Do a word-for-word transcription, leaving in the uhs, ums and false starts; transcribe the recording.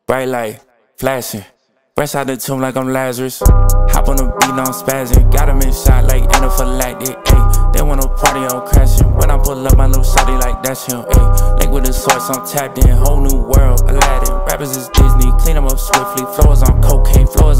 Bright light, flashing. Fresh out the tomb like I'm Lazarus. Hop on the beat, now I'm spazzing. Got him in shot like anaphylactic, ayy. They wanna party, I'm crashing. When I pull up, my little shawty like that's him, ayy. Link with the source, I'm tapped in. Whole new world, Aladdin. Rappers is Disney, clean them up swiftly. Floors on cocaine, floors